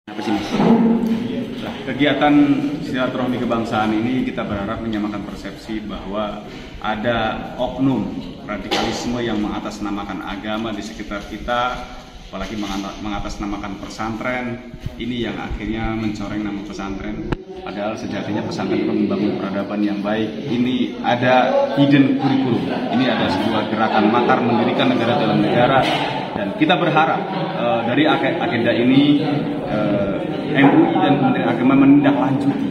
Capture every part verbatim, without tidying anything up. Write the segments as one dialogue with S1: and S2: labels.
S1: Apa sih Mas? Nah, kegiatan silaturahmi kebangsaan ini kita berharap menyamakan persepsi bahwa ada oknum radikalisme yang mengatasnamakan agama di sekitar kita, apalagi mengatasnamakan pesantren ini yang akhirnya mencoreng nama pesantren. Padahal sejatinya pesantren itu membangun peradaban yang baik. Ini ada hidden curriculum. Ini ada sebuah gerakan makar mendirikan negara dalam negara. Dan kita berharap uh, dari agenda ini uh, M U I dan Kementerian Agama menindaklanjuti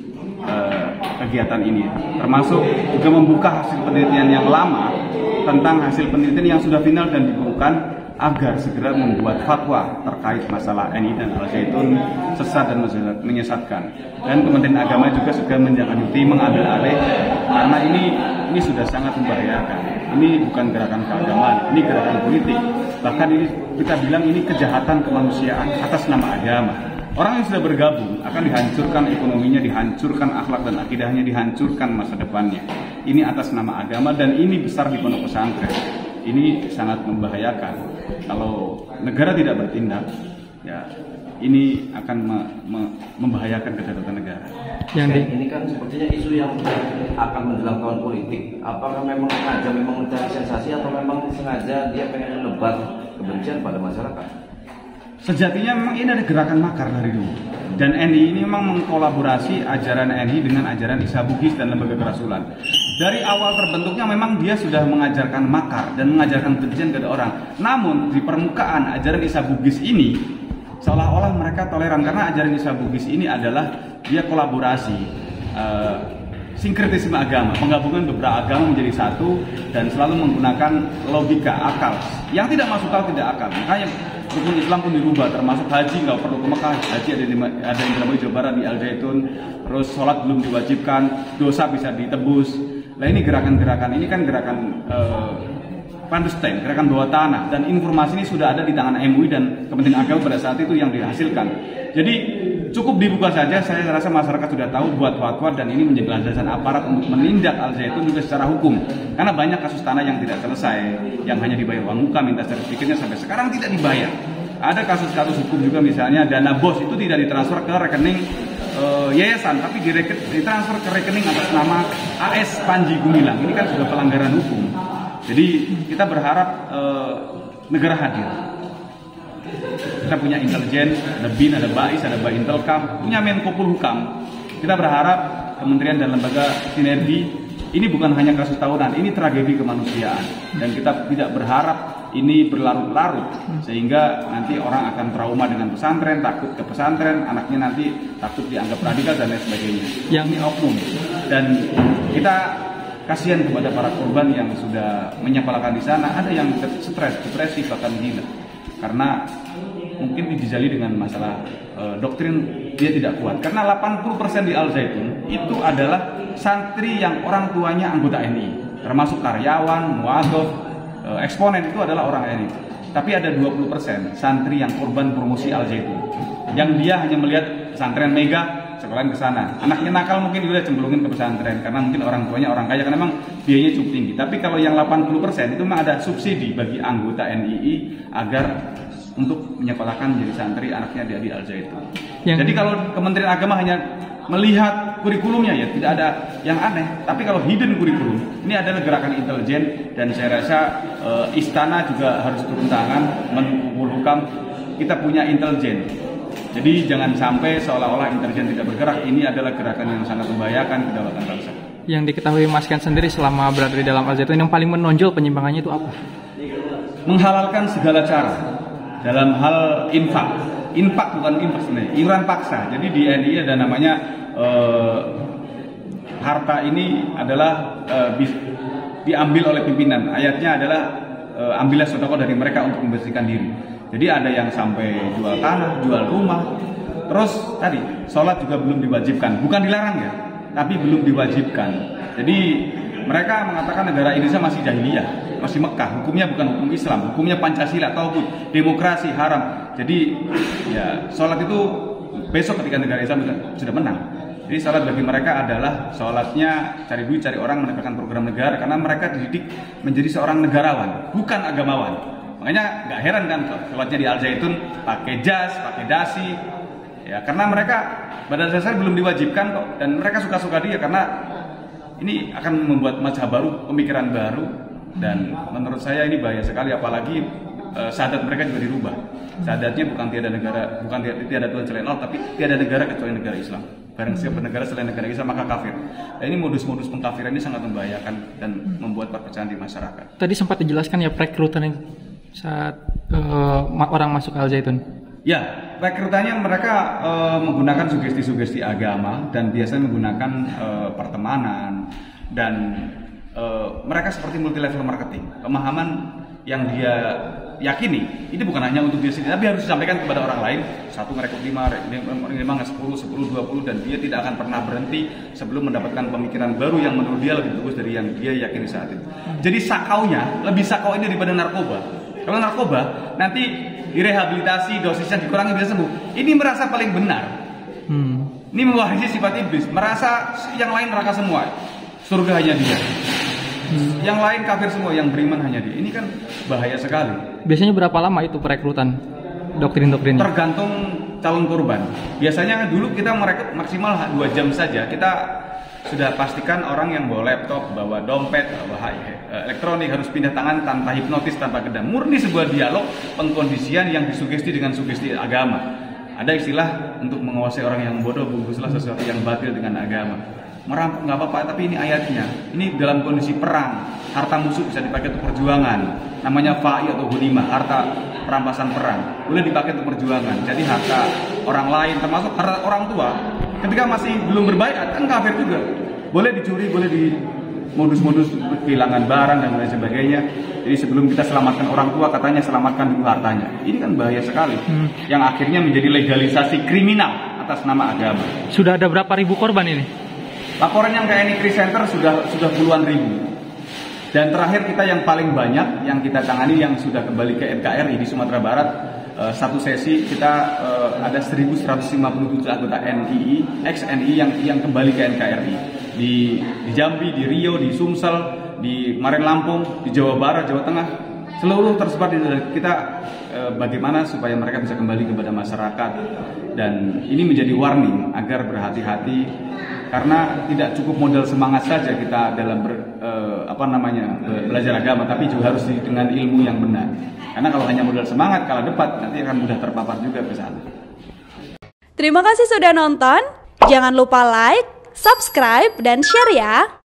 S1: uh, kegiatan ini, termasuk juga membuka hasil penelitian yang lama tentang hasil penelitian yang sudah final dan dibukukan agar segera membuat fatwa terkait masalah N I dan Al-Zaitun sesat dan menyesatkan. Dan Kementerian Agama juga sudah menindaklanjuti mengambil alih karena ini ini sudah sangat membahayakan. Ini bukan gerakan keagamaan, ini gerakan politik. Bahkan ini kita bilang ini kejahatan kemanusiaan atas nama agama. Orang yang sudah bergabung akan dihancurkan ekonominya, dihancurkan akhlak dan akidahnya, dihancurkan masa depannya. Ini atas nama agama dan ini besar di pondok pesantren. Ini sangat membahayakan. Kalau negara tidak bertindak, ya ini akan me me membahayakan kedaulatan negara.
S2: Yang di...
S3: ini kan sepertinya isu yang akan menjelang tahun politik. Apakah memang sengaja memang mencari sensasi atau memang sengaja dia pengen menebar kebencian pada masyarakat?
S1: Sejatinya memang ini ada gerakan makar dari dulu. Dan N I ini memang mengkolaborasi ajaran N I dengan ajaran Isa Bugis dan lembaga kerasulan. Dari awal terbentuknya memang dia sudah mengajarkan makar dan mengajarkan kebencian kepada orang. Namun di permukaan ajaran Isa Bugis ini seolah-olah mereka toleran karena ajaran Isa Bugis ini adalah dia kolaborasi uh, sinkretisme agama, penggabungan beberapa agama menjadi satu dan selalu menggunakan logika akal yang tidak masuk akal, tidak akal. Makanya rukun Islam pun dirubah, termasuk haji nggak perlu ke Mekah, haji ada di ada yang di Jawa Barat di Al-Zaitun, terus sholat belum diwajibkan, dosa bisa ditebus. Nah ini gerakan-gerakan ini kan gerakan uh, Pandestain, gerakan bawah tanah, dan informasi ini sudah ada di tangan M U I dan Kementerian Agama pada saat itu yang dihasilkan. Jadi cukup dibuka saja, saya rasa masyarakat sudah tahu buat fatwa dan ini menjadi landasan aparat untuk menindak Al-Zaitun juga secara hukum. Karena banyak kasus tanah yang tidak selesai, yang hanya dibayar uang muka, minta sertifikatnya sampai sekarang tidak dibayar. Ada kasus-kasus hukum juga misalnya dana bos itu tidak ditransfer ke rekening uh, yayasan, tapi ditransfer ke rekening atas nama A S Panji Gumilang. Ini kan sudah pelanggaran hukum. Jadi kita berharap uh, negara hadir. Kita punya intelijen, ada B I N, ada BAIS, ada Baintelkam, punya Menko Polhukam. Kita berharap kementerian dan lembaga sinergi ini bukan hanya kasus tahunan, ini tragedi kemanusiaan. Dan kita tidak berharap ini berlarut-larut sehingga nanti orang akan trauma dengan pesantren, takut ke pesantren, anaknya nanti takut dianggap radikal dan lain sebagainya. Yang ini oknum. Dan kita kasihan kepada para korban yang sudah menyepalakan di sana. Ada yang stres, depresi, bahkan gila karena mungkin dijali dengan masalah e, doktrin dia tidak kuat. Karena delapan puluh persen di Al-Zaitun itu adalah santri yang orang tuanya anggota N I, termasuk karyawan, muadhof, e, eksponen itu adalah orang N I. Tapi ada dua puluh persen santri yang korban promosi Al-Zaitun, yang dia hanya melihat pesantren mega sekolahan ke sana. Anaknya nakal mungkin juga cemplungin ke pesantren karena mungkin orang tuanya orang kaya karena memang biayanya cukup tinggi. Tapi kalau yang delapan puluh persen itu memang ada subsidi bagi anggota N I I agar untuk menyekolahkan menjadi santri anaknya di Al-Zaitun. Yang... Jadi kalau Kementerian Agama hanya melihat kurikulumnya ya tidak ada yang aneh. Tapi kalau hidden kurikulum ini adalah gerakan intelijen dan saya rasa e, istana juga harus turun tangan menghukam. Kita punya intelijen. Jadi jangan sampai seolah-olah intelijen tidak bergerak. Ini adalah gerakan yang sangat membahayakan kedaulatan bangsa.
S2: Yang diketahui Mas Ken sendiri selama berada di dalam Al-Zaitun yang paling menonjol penyimpangannya itu apa?
S1: Menghalalkan segala cara dalam hal infak. Infak bukan infak sebenarnya, iuran paksa. Jadi di N I ada namanya eh, harta ini adalah eh, diambil oleh pimpinan. Ayatnya adalah eh, ambillah sedekah dari mereka untuk membersihkan diri. Jadi ada yang sampai jual tanah, jual rumah. Terus tadi, sholat juga belum diwajibkan. Bukan dilarang ya, tapi belum diwajibkan. Jadi mereka mengatakan negara Indonesia masih jahiliyah, masih Mekah. Hukumnya bukan hukum Islam, hukumnya Pancasila, tauhid, demokrasi, haram. Jadi ya sholat itu besok ketika negara Islam sudah menang. Jadi sholat bagi mereka adalah sholatnya cari duit, cari orang, menegakkan program negara. Karena mereka dididik menjadi seorang negarawan, bukan agamawan. Makanya nggak heran kan sholatnya di Al-Zaitun pakai jas, pakai dasi, Ya, karena mereka pada dasarnya belum diwajibkan kok, dan mereka suka-suka dia karena ini akan membuat mazhab baru, pemikiran baru, dan menurut saya ini bahaya sekali, apalagi uh, syahadat mereka juga dirubah. Syahadatnya bukan tiada negara, bukan tiada, tiada Tuhan selain Allah, tapi tiada negara kecuali negara Islam. Barang siapa negara selain negara Islam maka kafir. Nah, ini modus-modus pengkafiran ini sangat membahayakan dan membuat perpecahan di masyarakat.
S2: Tadi sempat dijelaskan ya perekrutan saat uh, orang masuk Al Zaitun.
S1: Ya, rekrutannya mereka e, menggunakan sugesti-sugesti agama dan biasanya menggunakan e, pertemanan, dan e, mereka seperti multi level marketing. Pemahaman yang dia yakini ini bukan hanya untuk dia sendiri, tapi harus disampaikan kepada orang lain. Satu merekrut lima, lima, sepuluh, sepuluh, dua puluh, dan dia tidak akan pernah berhenti sebelum mendapatkan pemikiran baru yang menurut dia lebih bagus dari yang dia yakini saat itu. Jadi sakaunya lebih sakau ini daripada narkoba. Kalau narkoba nanti direhabilitasi, dosisnya dikurangi bisa sembuh. Ini merasa paling benar. Hmm. Ini mewarisi sifat iblis, merasa yang lain neraka semua, surga hanya dia. Hmm. Yang lain kafir semua, yang beriman hanya dia. Ini kan bahaya sekali.
S2: Biasanya berapa lama itu perekrutan doktrin-doktrinnya?
S1: Tergantung calon korban. Biasanya dulu kita merekrut maksimal dua jam saja. Kita sudah pastikan orang yang bawa laptop, bawa dompet, bawa elektronik harus pindah tangan tanpa hipnotis, tanpa kedam. Murni sebuah dialog pengkondisian yang disugesti dengan sugesti agama. Ada istilah untuk menguasai orang yang bodoh, bungkuslah sesuatu yang batil dengan agama. Merampok nggak apa-apa, tapi ini ayatnya. Ini dalam kondisi perang, harta musuh bisa dipakai untuk perjuangan. Namanya fa'i atau hunimah, harta perampasan perang. Boleh dipakai untuk perjuangan. Jadi harta orang lain, termasuk harta orang tua, ketika masih belum berbaiat kan kafir juga. Boleh dicuri, boleh di modus-modus kehilangan barang dan lain sebagainya. Jadi sebelum kita selamatkan orang tua, katanya selamatkan dulu hartanya. Ini kan bahaya sekali. Hmm. Yang akhirnya menjadi legalisasi kriminal atas nama agama.
S2: Sudah ada berapa ribu korban ini?
S1: Laporan yang ke N I Crisis Center sudah sudah puluhan ribu. Dan terakhir kita yang paling banyak yang kita tangani yang sudah kembali ke N K R I di Sumatera Barat. Uh, satu sesi kita uh, ada seribu seratus lima puluh tujuh anggota N I I, ex N I I yang yang kembali ke N K R I di, di Jambi, di Riau, di Sumsel, di Maren Lampung, di Jawa Barat, Jawa Tengah, seluruh tersebar di kita. Uh, bagaimana supaya mereka bisa kembali kepada masyarakat, dan ini menjadi warning agar berhati-hati karena tidak cukup modal semangat saja kita dalam ber, uh, apa namanya belajar agama, tapi juga harus dengan ilmu yang benar. Karena kalau hanya modal semangat, kalah debat, nanti akan mudah terpapar juga ke sana.
S4: Terima kasih sudah nonton. Jangan lupa like, subscribe, dan share ya.